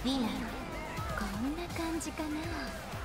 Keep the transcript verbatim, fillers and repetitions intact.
ヴィラン、こんな感じかな。